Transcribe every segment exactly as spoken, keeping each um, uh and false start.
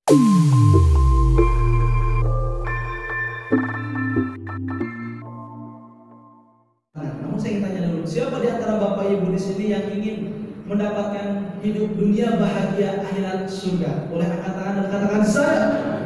Namun saya ingin tanya dulu, siapa di antara Bapak Ibu di sini yang ingin mendapatkan hidup dunia bahagia akhirat surga? Boleh angkat tangan dan katakan saya.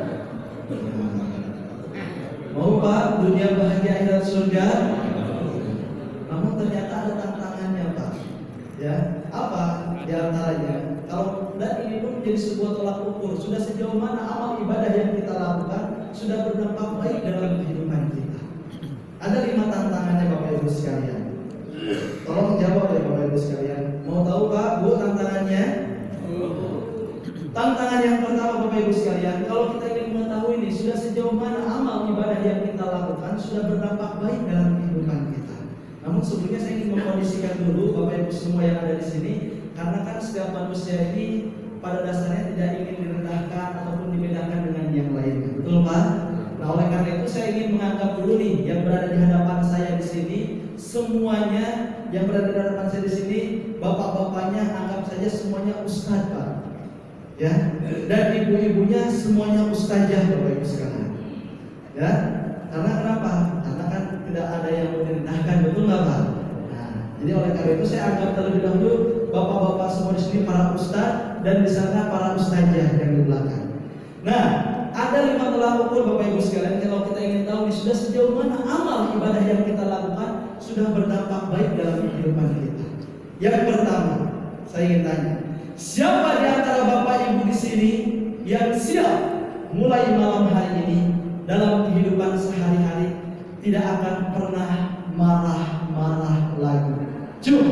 Mau Pak dunia bahagia akhirat surga? Namun ternyata ada tantangannya Pak. Ya, apa di antaranya? Kalau dan ini pun menjadi sebuah tolak ukur. Sudah sejauh mana amal ibadah yang kita lakukan sudah berdampak baik dalam kehidupan kita? Ada lima tantangannya Bapak Ibu sekalian. Tolong jawab ya Bapak Ibu sekalian. Mau tahu Pak, Bu tantangannya? Tantangan yang pertama Bapak Ibu sekalian, kalau kita ingin mengetahui ini sudah sejauh mana amal ibadah yang kita lakukan sudah berdampak baik dalam kehidupan kita. Namun sebelumnya saya ingin mengkondisikan dulu Bapak Ibu semua yang ada di sini, karena kan setiap manusia ini pada dasarnya tidak ingin direndahkan ataupun dibedakan dengan yang lainnya. Betul Pak? Nah oleh karena itu saya ingin menganggap dulu nih yang berada di hadapan saya di sini, semuanya yang berada di hadapan saya di sini, bapak-bapaknya anggap saja semuanya ustadz Pak. Ya, dan ibu-ibunya semuanya ustazah Bapak Ibu sekalian. Ya, karena kenapa? Karena kan tidak ada yang mau direndahkan, betul nggak Pak? Nah, jadi oleh karena itu saya anggap terlebih dahulu bapak-bapak semua di sini para ustaz dan di sana para ustazah yang di belakang. Nah, ada lima tolak ukur Bapak Ibu sekalian kalau kita ingin tahu nih, sudah sejauh mana amal ibadah yang kita lakukan sudah berdampak baik dalam kehidupan kita. Yang pertama, saya ingin tanya, siapa di antara Bapak Ibu di sini yang siap mulai malam hari ini dalam kehidupan sehari-hari tidak akan pernah marah-marah lagi? Cum.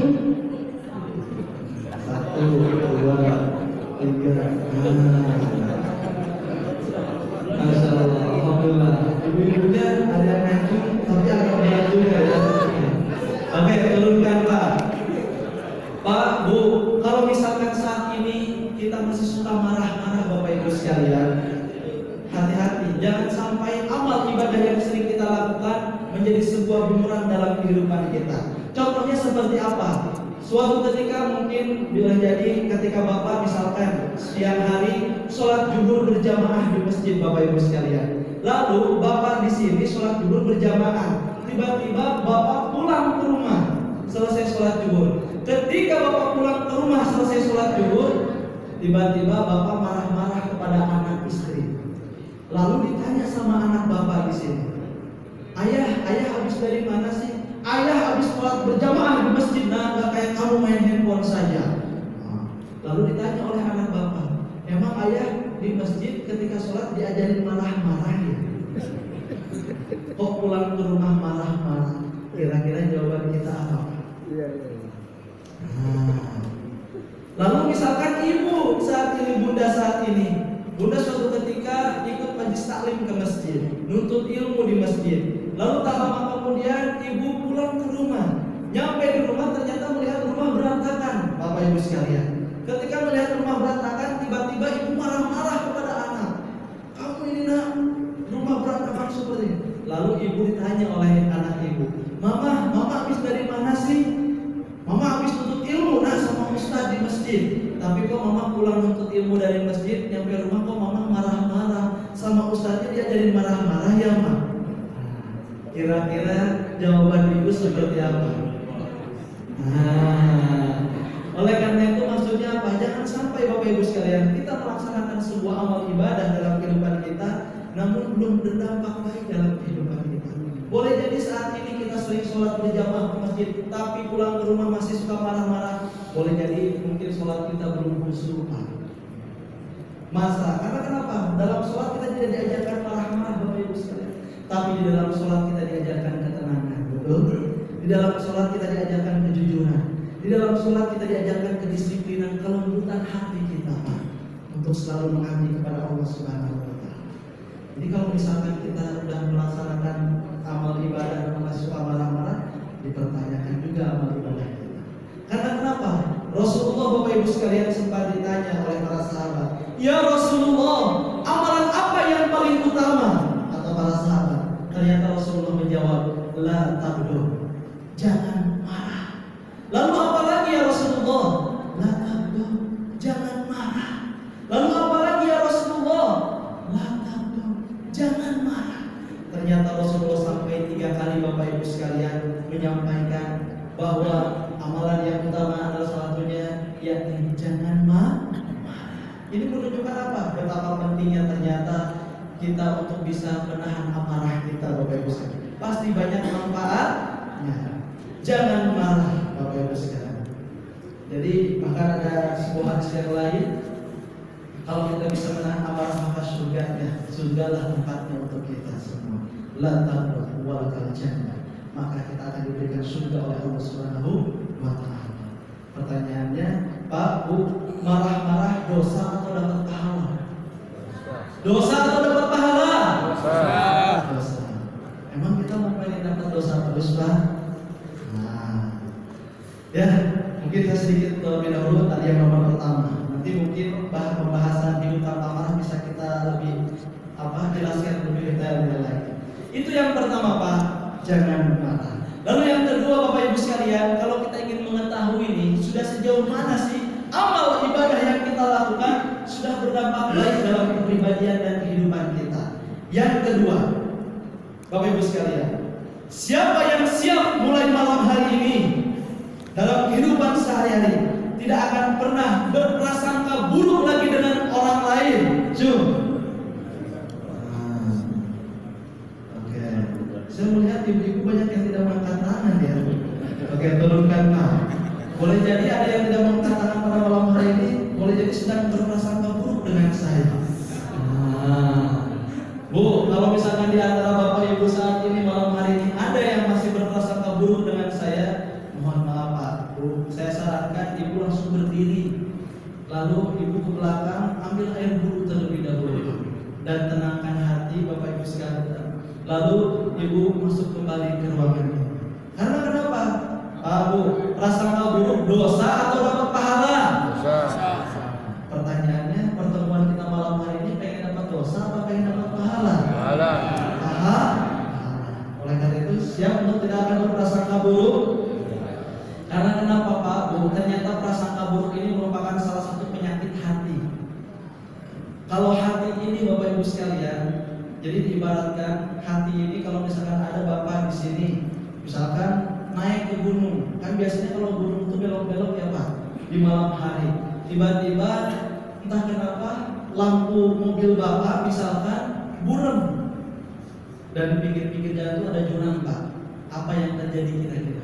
Satu, dua, tiga. Masyaallah, alhamdulillah. Ibu-ibunya ada yang ngaji, tapi agak berat juga ya. Oke, turunkan Pak. Pak, Bu, kalau misalkan saat ini kita masih suka marah-marah Bapak Ibu sekalian, hati-hati, jangan sampai amal ibadah yang sering kita lakukan menjadi sebuah bumerang dalam kehidupan kita. Contohnya seperti apa? Suatu ketika mungkin bila jadi ketika Bapak misalkan siang hari sholat zuhur berjamaah di masjid Bapak Ibu sekalian. Lalu Bapak di sini sholat zuhur berjamaah. Tiba-tiba Bapak pulang ke rumah selesai sholat zuhur. Ketika Bapak pulang ke rumah selesai sholat zuhur, tiba-tiba Bapak marah-marah kepada anak istri. Lalu ditanya sama anak Bapak di sini, ayah, ayah habis dari mana sih? Ayah habis sholat berjamaah di masjid, nah gak kayak kamu main handphone saja. Lalu ditanya oleh anak Bapak, emang ayah di masjid ketika sholat diajarin marah-marah ya? Kok pulang ke rumah marah-marah? Kira-kira jawaban kita apa? Iya, iya. Nah, lalu misalkan ibu saat ini, bunda saat ini, bunda suatu ketika ikut majlis taklim ke masjid, nuntut ilmu di masjid. Lalu tak lama kemudian ibu pulang ke rumah. Nyampe di rumah ternyata melihat rumah berantakan, Bapak Ibu sekalian. Ketika melihat rumah berantakan, tiba-tiba ibu marah-marah kepada anak. Kamu ini nak, rumah berantakan seperti ini. Lalu ibu ditanya oleh anak ibu, Mama, Mama habis dari mana sih? Mama habis nuntut ilmu nak sama ustaz di masjid. Tapi kok Mama pulang nuntut ilmu dari masjid, nyampe rumah kok Mama marah-marah. Sama ustaznya diajarin marah-marah ya Ma? Kira-kira jawaban ibu seperti apa? Nah, oleh karena itu maksudnya apa? Jangan sampai Bapak Ibu sekalian kita melaksanakan sebuah amal ibadah dalam kehidupan kita, namun belum berdampak baik dalam kehidupan kita. Boleh jadi saat ini kita sering sholat berjamaah ke masjid, tapi pulang ke rumah masih suka marah-marah. Boleh jadi mungkin sholat kita belum khusyuk. Masa? Karena kenapa? Dalam sholat kita tidak diajarkan marah-marah Bapak Ibu sekalian. Tapi di dalam sholat kita diajarkan ketenangan, betul? Di dalam sholat kita diajarkan kejujuran. Di dalam sholat kita diajarkan kedisiplinan, kelembutan hati kita, Pak, untuk selalu mengabdi kepada Allah Subhanahu wa Ta'ala. Jadi kalau misalkan kita sudah melaksanakan amal ibadah dan masih suka marah-marah, dipertanyakan juga amal ibadah kita. Karena kenapa? Rasulullah Bapak Ibu sekalian sempat ditanya oleh para sahabat, ya Rasulullah, amalan apa yang paling utama? Kata para sahabat. Ternyata Rasulullah menjawab, la tabdo, jangan marah. Lalu apa lagi ya Rasulullah? La tabdo, jangan marah. Lalu apa lagi ya Rasulullah? Ibu sekalian menyampaikan bahwa amalan yang utama adalah salah satunya yakni jangan marah. Ini menunjukkan apa? Betapa pentingnya ternyata kita untuk bisa menahan amarah kita, Bapak Ibu sekalian. Pasti banyak manfaatnya. Jangan marah, Bapak Ibu sekalian. Jadi bahkan ada sebuah hadis yang lain, kalau kita bisa menahan amarah maka surganya, surgalah tempatnya untuk kita semua. La taqwa wa lakal jannah. Maka kita akan diberikan surga oleh Allah Subhanahu wa taala. Pertanyaannya, Pak, Bu, marah-marah dosa atau dapat pahala? Dosa atau dapat pahala? Dosa. Dosa. Emang kita mau pengen dapat dosa terus, Pak? Nah, ya, mungkin saya sedikit terlebih dahulu tadi yang nomor pertama. Nanti mungkin bah pembahasan hidup tanpa marah bisa kita lebih apa jelaskan lebih detail lagi. Itu yang pertama, Pak, jangan marah. Lalu yang kedua, Bapak Ibu sekalian, kalau kita ingin mengetahui ini sudah sejauh mana sih amal ibadah yang kita lakukan sudah berdampak baik dalam kepribadian dan kehidupan kita. Yang kedua, Bapak Ibu sekalian, siapa yang siap mulai malam hari ini dalam kehidupan sehari-hari tidak akan pernah berprasangka buruk lagi dengan orang lain. Cum. Nah, Oke, okay. Saya melihat ibu-ibu banyak yang tidak mengangkat tangan ya. Oke, okay, turunkan Pak. Boleh jadi ada yang tidak mengangkat tangan pada malam hari ini, boleh jadi sedang berprasangka buruk dengan saya. Nah, Bu, kalau misalkan di antara Bapak Ibu saat ini malam hari ini ada yang masih berprasangka buruk dengan saya, mohon maaf Pak, Bu, saya sarankan Ibu langsung berdiri, lalu Ibu ke belakang ambil air wudhu terlebih dahulu dan tenangkan hati Bapak Ibu sekalian. Lalu Ibu masuk kembali ke ruangan ini. Karena kenapa? Pak, Bu, prasangka buruk dosa atau dapat pahala? Dosa. Pertanyaannya, pertemuan kita malam hari ini pengen dapat dosa atau pengen dapat pahala? Pahala. Pahala. Oleh karena itu siap untuk tidak akan berprasangka buruk. Karena kenapa Pak, Bu? Ternyata prasangka buruk ini merupakan salah satu penyakit hati. Kalau hati ini Bapak Ibu sekalian, jadi diibaratkan hati ini kalau misalkan ada Bapak di sini, misalkan naik ke gunung, kan biasanya kalau gunung itu belok-belok ya Pak, di malam hari. Tiba-tiba entah kenapa lampu mobil Bapak misalkan buram dan di pinggir-pinggir jalan itu ada jurang Pak. Apa yang terjadi kira-kira?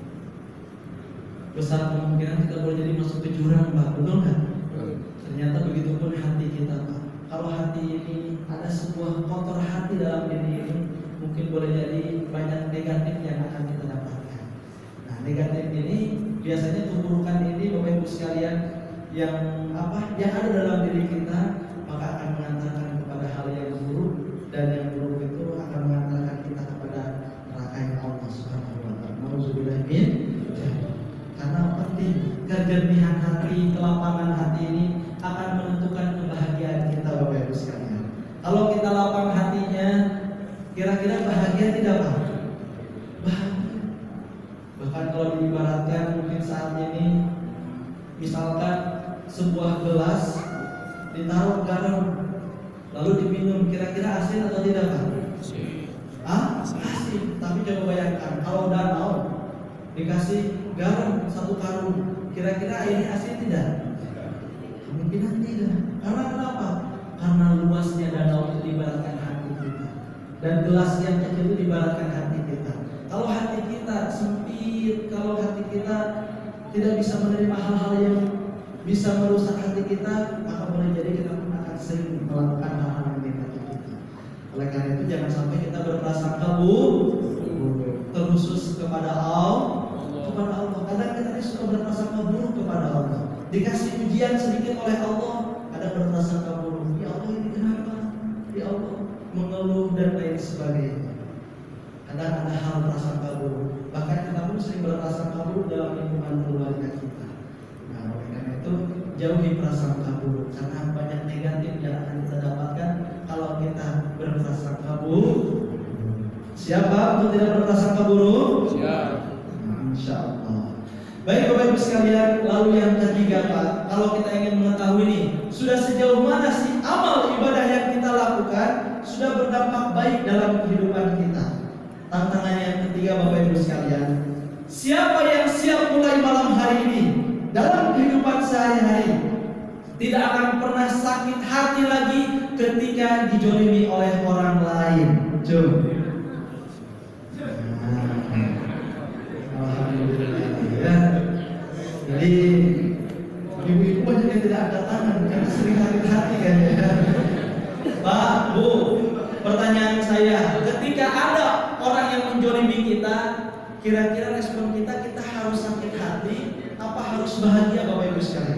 Besar kemungkinan kita boleh jadi masuk ke jurang Pak, betul nggak? Ternyata begitu pun hati kita Pak. Kalau hati ini ada sebuah kotor hati dalam diri ini, mungkin boleh jadi banyak negatif yang akan kita dapatkan. Nah, negatif ini biasanya keburukan ini Bapak Ibu sekalian yang apa? Yang ada dalam diri kita maka akan mengantarkan kepada hal yang buruk, dan yang buruk itu akan mengantarkan kita kepada neraka yang Allah Subhanahu wa taala. Nauzubillah min dzalik. Karena penting kejernihan hati, kelapangan hati ini akan menentukan kebahagiaan kita Bapak Ibu sekalian. Kalau kita lapang hatinya, kira-kira bahagia tidak Pak? Bahagia. Bahkan kalau diibaratkan mungkin saat ini, misalkan sebuah gelas ditaruh garam lalu diminum, kira-kira asin atau tidak Pak? Asin. Ah, asin. Tapi coba bayangkan kalau danau dikasih garam satu karung, kira-kira airnya asin tidak? Kemungkinan tidak. Karena kenapa? Karena luasnya danau itu diibaratkan hati kita, dan gelas yang kecil itu diibaratkan hati kita. Kalau hati kita sempit, kalau hati kita tidak bisa menerima hal-hal yang bisa merusak hati kita, maka boleh jadi kita pun akan sering melakukan hal-hal yang negatif kita. Oleh karena itu jangan sampai kita berprasangka buruk terkhusus kepada Allah, kepada Allah. Kadang kita ini suka berprasangka buruk kepada Allah. Dikasih ujian sedikit oleh Allah, ada berprasangka buruk. Ya Allah, ini kenapa? Ya Allah, mengeluh dan lain sebagainya. Kadang ada hal prasangka buruk. Bahkan kita pun sering berprasangka buruk dalam lingkungan keluarga kita. Nah, oleh karena itu jauhi prasangka buruk, karena banyak negatif yang akan kita dapatkan kalau kita berprasangka buruk. Siapa untuk tidak berprasangka buruk? Siap. Insya Allah. Baik Bapak Ibu sekalian, lalu yang ketiga Pak, kalau kita ingin mengetahui nih, sudah sejauh mana sih amal ibadah yang kita lakukan sudah berdampak baik dalam kehidupan kita. tantangan yang ketiga Bapak Ibu sekalian, siapa yang siap mulai malam hari ini dalam kehidupan sehari-hari tidak akan pernah sakit hati lagi ketika dijolimi oleh orang lain? Coba. Nah, alhamdulillah ya. Jadi ibu-ibu banyak yang tidak ada tangan karena sering sakit hati kan ya. Pak, Bu, pertanyaan saya, ketika ada orang yang menjolimi kita, kira-kira respon kita, kita harus sakit hati apa harus bahagia Bapak Ibu sekalian?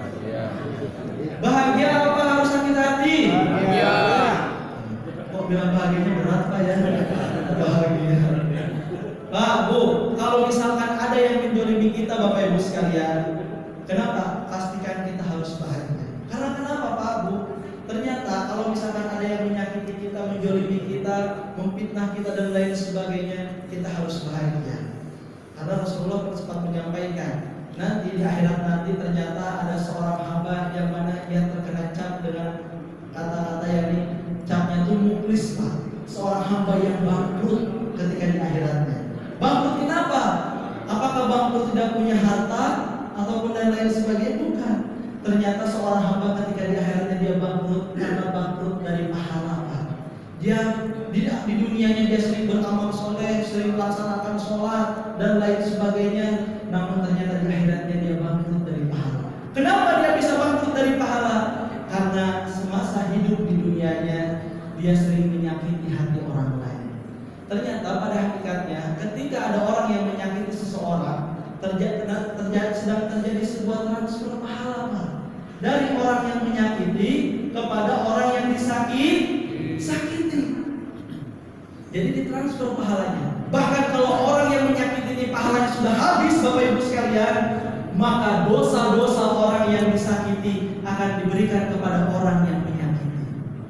Bahagia apa harus sakit hati? Bahagia. Kok bilang bahagianya berat Pak ya? Bahagia. Pak, Bu, kalau misalkan ada yang menjolimi kita Bapak Ibu sekalian, kenapa? Pastikan kita harus bahagia. Karena kenapa Pak, Bu? Ternyata kalau misalkan ada yang menyakiti kita, menjolimi kita, memfitnah kita dan lain sebagainya, kita harus bahagia. Karena Rasulullah sempat menyampaikan, nanti di akhirat nanti ternyata ada seorang hamba yang mana ia terkena cap dengan kata-kata yang ini capnya itu muklis Pak, seorang hamba yang bangkrut ketika di akhiratnya. Bangkrut kenapa? Apakah bangkrut tidak punya harta ataupun lain-lain sebagainya? Bukan. Ternyata seorang hamba ketika di akhiratnya dia bangkrut karena bangkrut dari pahala Pak. Dia tidak di dunianya dia sering beramal soleh, sering melaksanakan sholat dan lain sebagainya, namun ternyata di akhiratnya dia bangkrut dari pahala. Kenapa dia bisa bangkrut dari pahala? Karena semasa hidup di dunianya dia sering menyakiti hati orang lain. Ternyata pada hakikatnya ketika ada orang yang menyakiti seseorang, terjadi, terjadi sedang terjadi sebuah transfer pahala Pak. Dari orang yang menyakiti kepada orang yang disakiti, sakiti. Jadi ditransfer pahalanya. Bahkan kalau orang yang menyakiti ini pahalanya sudah habis Bapak Ibu sekalian, maka dosa-dosa orang yang disakiti akan diberikan kepada orang yang menyakiti.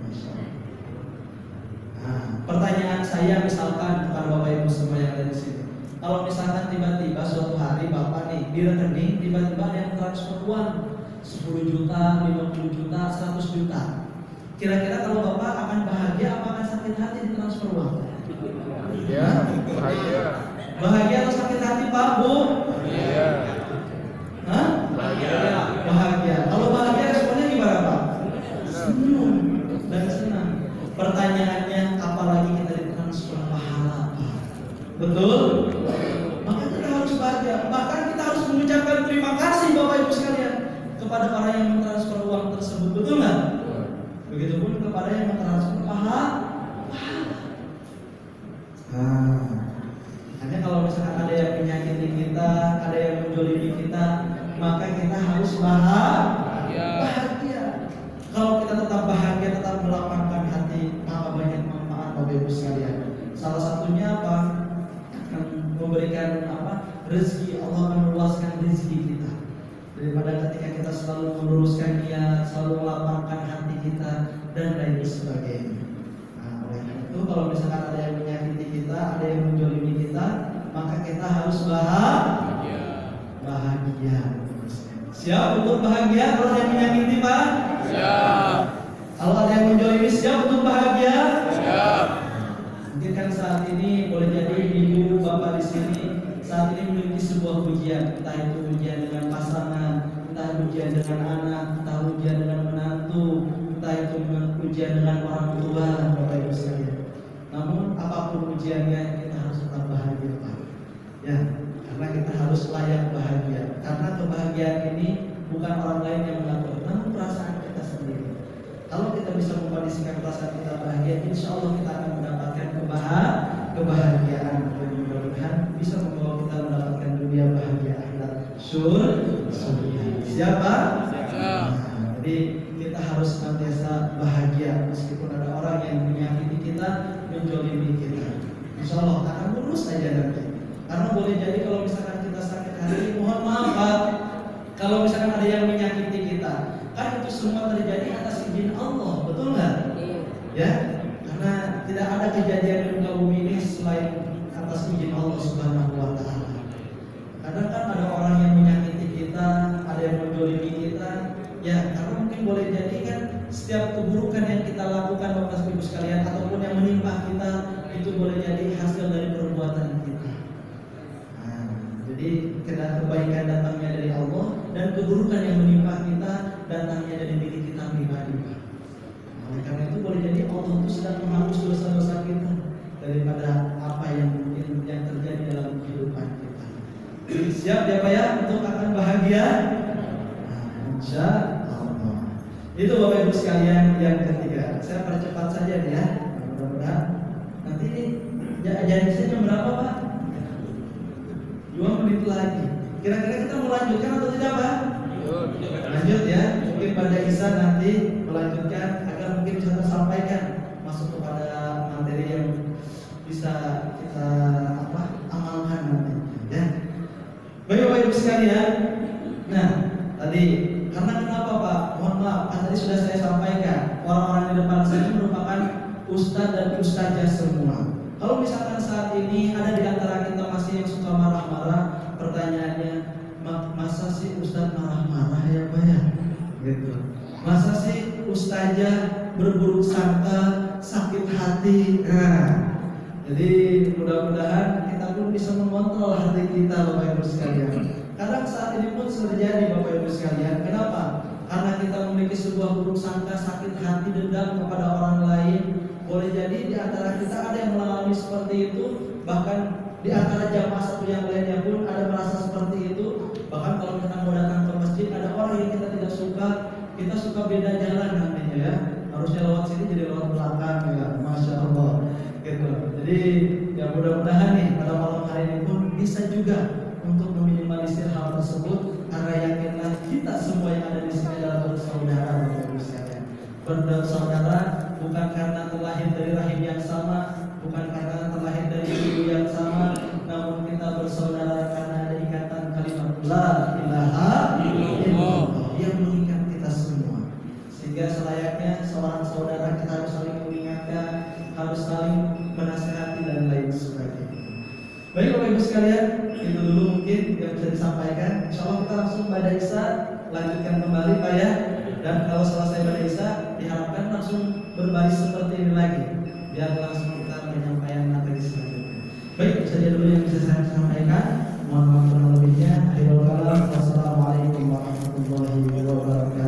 Nah, pertanyaan saya misalkan kepada Bapak Ibu semua yang ada di sini, kalau misalkan tiba-tiba suatu hari Bapak nih di rekening tiba-tiba ada yang transfer uang sepuluh juta, lima puluh juta, seratus juta, kira-kira kalau Bapak akan bahagia apa akan sakit hati di transfer uang? Ya, bahagia. Bahagia atau sakit hati Pak, Bu? Iya. Hah? Bahagia. Bahagia. Kalau bahagia responnya gimana Pak? Senyum dan senang. Pertanyaannya, apalagi kita ditransfer pahala Pak? Betul? Maka kita harus bahagia. Bahkan kita harus mengucapkan terima kasih Bapak Ibu sekalian kepada orang yang mentransfer uang tersebut. Betul nggak? Begitupun kepada yang mentransfer pahala. Nah, hanya kalau misalkan ada yang menyakiti kita, ada yang menjolimi kita, maka kita harus bahagia. Bahagia. Kalau kita tetap bahagia, tetap melapangkan hati, maka banyak manfaat Bapak Ibu sekalian. Salah satunya apa? Akan memberikan apa? Rezeki. Allah akan meluaskan rezeki kita. Daripada ketika kita selalu meluruskan niat, selalu melapangkan hati kita dan lain sebagainya. Nah, oleh karena itu kalau misalkan ada yang menyakiti kita, ada yang menjolimi kita, maka kita harus bahagia. Bahagia. Siap untuk bahagia kalau ada yang menyakiti Pak? Siap. Kalau ada yang menjolimi siap untuk bahagia? Siap. Mungkin kan saat ini boleh jadi ibu bapak di sini saat ini memiliki sebuah ujian, entah itu ujian dengan pasangan, entah ujian dengan anak, entah ujian dengan menantu, entah itu ujian dengan orang tua, Bapak Ibu sekalian. Namun apapun ujiannya kita harus tetap bahagia Pak. Ya, karena kita harus layak bahagia. Karena kebahagiaan ini bukan orang lain yang mengatur, namun perasaan kita sendiri. Kalau kita bisa mengkondisikan perasaan kita bahagia, insya Allah kita akan mendapatkan kebahagiaan dan mudah-mudahan bisa membawa kita mendapatkan dunia bahagia akhirat surga. Siapa? Nah, jadi kita harus senantiasa bahagia meskipun ada orang yang menyakiti kita, menjolimi kita. Insya Allah akan lurus saja nanti. Karena boleh jadi kalau misalkan kita sakit hati, mohon maaf Pak, kalau misalkan ada yang menyakiti kita, kan itu semua terjadi atas izin Allah, betul nggak? Ya, karena tidak ada kejadian di muka bumi ini selain atas izin Allah Subhanahu Wa Taala. Kadang kan ada orang yang menyakiti kita, ada yang menjolimi kita, ya karena mungkin boleh jadi kan setiap keburukan yang kita lakukan Bapak Ibu sekalian ataupun yang menimpa kita itu boleh jadi hasil dari Jadi kebaikan datangnya dari Allah dan keburukan yang menimpa kita datangnya dari diri kita pribadi. Oleh karena itu boleh jadi Allah itu sedang menghapus dosa-dosa kita daripada apa yang mungkin yang terjadi dalam kehidupan kita. Siap ya Pak ya untuk akan bahagia? Nah, insya Allah. Itu Bapak Ibu sekalian yang ketiga. Saya percepat saja nih ya. Mudah-mudahan nanti janjinya jam berapa Pak? Dua menit lagi. Kira-kira kita mau lanjutkan atau tidak Pak? Lanjut ya. Mungkin pada Isa nanti melanjutkan agar mungkin bisa tersampaikan masuk kepada materi yang bisa kita apa amalkan nanti. Ya. Baik Bapak Ibu sekalian. Nah tadi karena kenapa Pak? Mohon maaf, kan tadi sudah saya sampaikan orang-orang di depan saya merupakan ustadz dan ustazah semua. Kalau misalkan saat ini ada di antara kita masih yang suka marah-marah, pertanyaannya, masa sih ustadz marah-marah ya Pak ya? Gitu. Masa sih ustazah berburuk sangka, sakit hati? Nah, jadi mudah-mudahan kita pun bisa mengontrol hati kita Bapak Ibu sekalian. Kadang saat ini pun terjadi Bapak Ibu sekalian. Kenapa? Karena kita memiliki sebuah buruk sangka, sakit hati, dendam kepada orang lain. Boleh jadi di antara kita ada yang mengalami seperti itu. Bahkan di antara jamaah satu yang lainnya pun ada merasa seperti itu. Bahkan kalau kita mau datang ke masjid, ada orang yang kita tidak suka, kita suka beda jalan nantinya ya. Harusnya lewat sini jadi lewat belakang ya. Masya Allah. Gitu. Jadi ya mudah-mudahan nih pada malam hari ini pun bisa juga untuk meminimalisir hal tersebut, karena yakinlah kita semua yang ada di sini adalah bersaudara Bapak Ibu sekalian. Bersaudara bukan karena terlahir dari rahim yang sama, bukan karena terlahir dari ibu yang sama, namun kita bersaudara karena ada ikatan kalimat la ilaha illallah yang mengikat kita semua. Sehingga selayaknya seorang saudara kita harus saling mengingatkan, harus saling menasihati dan lain sebagainya. Baik Bapak Ibu sekalian, itu dulu mungkin yang bisa disampaikan. Insya Allah kita langsung pada Isa lanjutkan kembali Pak ya. Dan kalau selesai pada Isa diharapkan langsung berbaris seperti ini lagi, biar langsung kita menyampaikan materi selanjutnya. Baik, itu saja dulu yang bisa saya sampaikan. Mohon maaf kurang lebihnya. Akhirul kalam. Wassalamualaikum warahmatullahi wabarakatuh.